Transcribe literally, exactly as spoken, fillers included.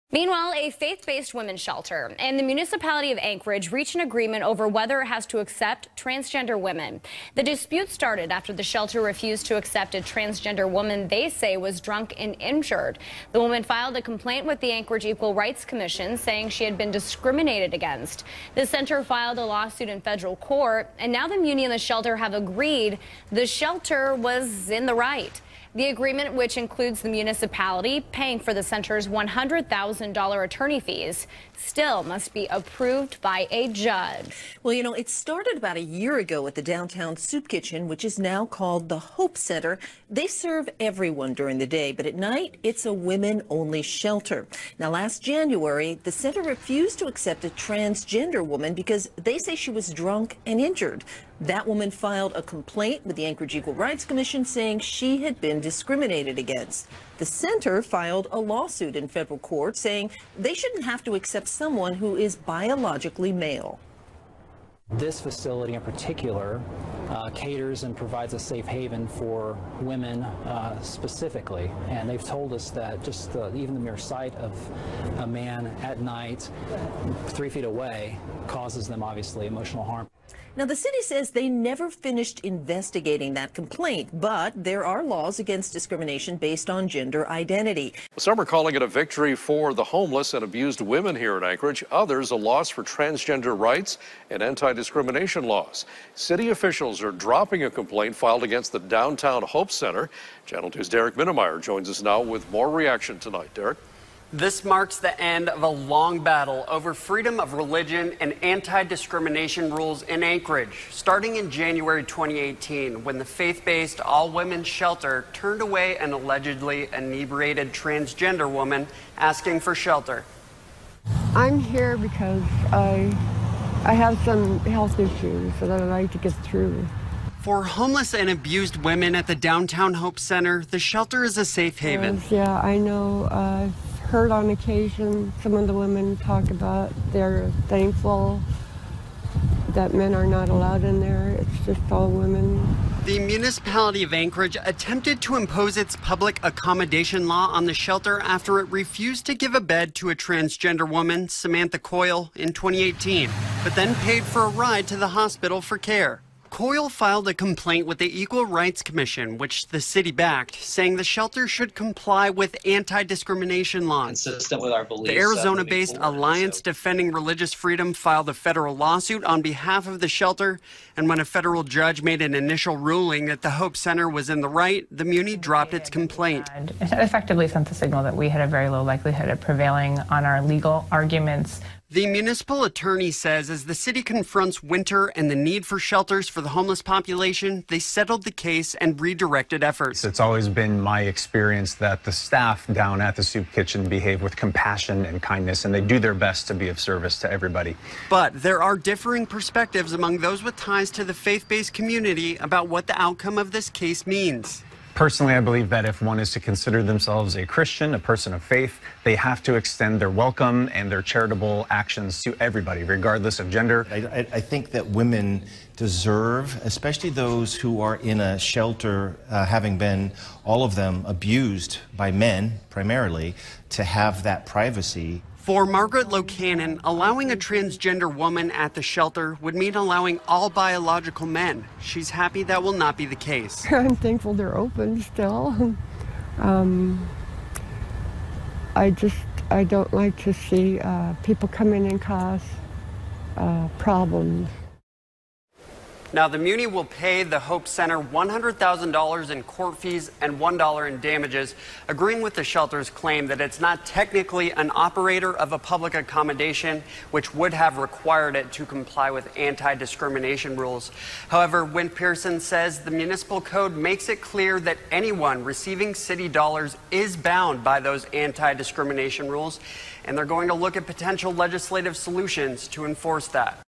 Meanwhile, a faith-based women's shelter and the municipality of Anchorage reached an agreement over whether it has to accept transgender women. The dispute started after the shelter refused to accept a transgender woman they say was drunk and injured. The woman filed a complaint with the Anchorage Equal Rights Commission saying she had been discriminated against. The center filed a lawsuit in federal court, and now the Muni and the shelter have agreed the shelter was in the right. The agreement, which includes the municipality paying for the center's one hundred thousand dollar attorney fees, still must be approved by a judge. Well, you know, it started about a year ago at the downtown soup kitchen, which is now called the Hope Center. They serve everyone during the day, but at night, it's a women-only shelter. Now, last January, the center refused to accept a transgender woman because they say she was drunk and injured. That woman filed a complaint with the Anchorage Equal Rights Commission saying she had been discriminated against. The center filed a lawsuit in federal court saying they shouldn't have to accept someone who is biologically male. This facility in particular uh, caters and provides a safe haven for women uh, specifically, and they've told us that just uh, even the mere sight of a man at night three feet away causes them obviously emotional harm. Now, the city says they never finished investigating that complaint, but there are laws against discrimination based on gender identity. Some are calling it a victory for the homeless and abused women here in Anchorage. Others, a loss for transgender rights and anti-discrimination laws. City officials are dropping a complaint filed against the Downtown Hope Center. Channel two's Derek Minnemeyer joins us now with more reaction tonight. Derek? This marks the end of a long battle over freedom of religion and anti-discrimination rules in Anchorage, starting in January twenty eighteen, when the faith-based all-women shelter turned away an allegedly inebriated transgender woman asking for shelter. I'm here because I, I have some health issues that I'd like to get through. For homeless and abused women at the Downtown Hope Center, the shelter is a safe haven. Yes, yeah, I know. Uh, heard on occasion some of the women talk about they're thankful that men are not allowed in there. It's just all women. The municipality of Anchorage attempted to impose its public accommodation law on the shelter after it refused to give a bed to a transgender woman, Samantha Coyle, in twenty eighteen, but then paid for a ride to the hospital for care. Coyle filed a complaint with the Equal Rights Commission, which the city backed, saying the shelter should comply with anti-discrimination laws. Consistent with our beliefs. The Arizona-based Alliance so. Defending Religious Freedom filed a federal lawsuit on behalf of the shelter, and when a federal judge made an initial ruling that the Hope Center was in the right, the Muni dropped its complaint. It effectively sent the signal that we had a very low likelihood of prevailing on our legal arguments. The municipal attorney says as the city confronts winter and the need for shelters for the homeless population, they settled the case and redirected efforts. It's always been my experience that the staff down at the soup kitchen behave with compassion and kindness, and they do their best to be of service to everybody. But there are differing perspectives among those with ties to the faith-based community about what the outcome of this case means. Personally, I believe that if one is to consider themselves a Christian, a person of faith, they have to extend their welcome and their charitable actions to everybody, regardless of gender. I, I think that women deserve, especially those who are in a shelter, uh, having been, all of them, abused by men, primarily, to have that privacy. For Margaret Locanon, allowing a transgender woman at the shelter would mean allowing all biological men. She's happy that will not be the case. I'm thankful they're open still. Um, I just, I don't like to see uh, people come in and cause uh, problems. Now, the Muni will pay the Hope Center one hundred thousand dollars in court fees and one dollar in damages, agreeing with the shelter's claim that it's not technically an operator of a public accommodation, which would have required it to comply with anti-discrimination rules. However, Wynn Pearson says the municipal code makes it clear that anyone receiving city dollars is bound by those anti-discrimination rules, and they're going to look at potential legislative solutions to enforce that.